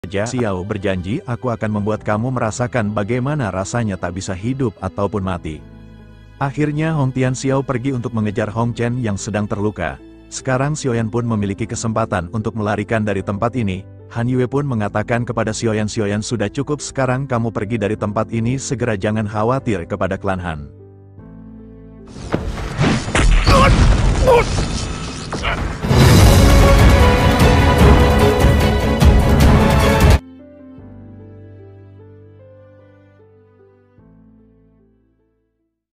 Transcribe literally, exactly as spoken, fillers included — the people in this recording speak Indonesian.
Raja Xiao berjanji aku akan membuat kamu merasakan bagaimana rasanya tak bisa hidup ataupun mati. Akhirnya Hong Tian Xiao pergi untuk mengejar Hong Chen yang sedang terluka. Sekarang Xiaoyan pun memiliki kesempatan untuk melarikan dari tempat ini. Han Yue pun mengatakan kepada Xiaoyan, Xiaoyan sudah cukup sekarang kamu pergi dari tempat ini segera, jangan khawatir kepada klan Han.